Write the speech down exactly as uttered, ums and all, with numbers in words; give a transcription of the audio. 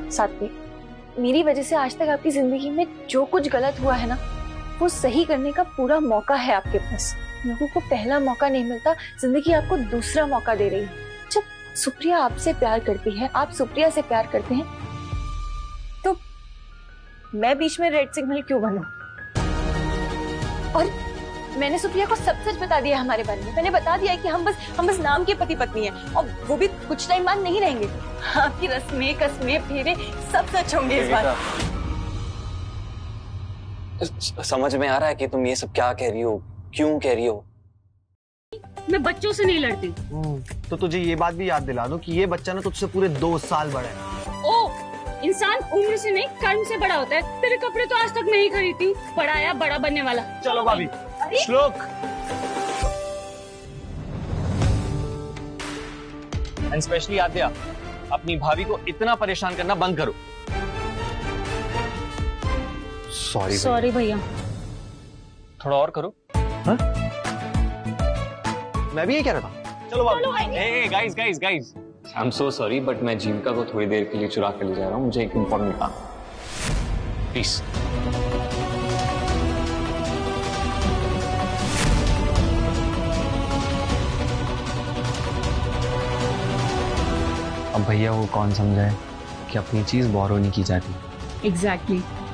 सात्विक, मेरी वजह से आज तक आपकी जिंदगी में जो कुछ गलत हुआ है ना, वो सही करने का पूरा मौका है आपके पास। लोगों को पहला मौका नहीं मिलता, जिंदगी आपको दूसरा मौका दे रही है। जब सुप्रिया आपसे प्यार करती है, आप सुप्रिया से प्यार करते हैं, तो मैं बीच में रेड सिग्नल क्यों बनूं? और मैंने सुप्रिया को सब सच बता दिया हमारे बारे में। मैंने बता दिया है कि हम बस हम बस नाम के पति पत्नी हैं, और वो भी कुछ टाइम बाद नहीं रहेंगे। आपकी रस्में कसमें फेरे सब सच होंगे इस बार। समझ में आ रहा है कि तुम ये सब क्या कह रही हो, क्यों कह रही हो। मैं बच्चों से नहीं लड़ती। तो तुझे ये बात भी याद दिला दूं कि ये बच्चा ना तुझसे पूरे दो साल बड़ा है। ओ, इंसान उम्र से नहीं कर्म से बड़ा होता है। तेरे कपड़े तो आज तक मैं ही खरीदती, बड़ा आया बड़ा बनने वाला। चलो भाभी। श्लोक, एंड स्पेशली आद्या, अपनी भाभी को इतना परेशान करना बंद करो। सॉरी सॉरी भैया। थोड़ा और करो। हाँ? मैं भी ये कह रहा था। चलो भाभी। ए guys guys guys, I am so sorry, but मैं जीविका को थोड़ी देर के लिए चुरा के ले जा रहा हूँ। मुझे एक इम्पोर्टेंट काम, प्लीज। अब भैया वो कौन समझाए कि अपनी चीज बोरो नहीं की जाती। Exactly exactly.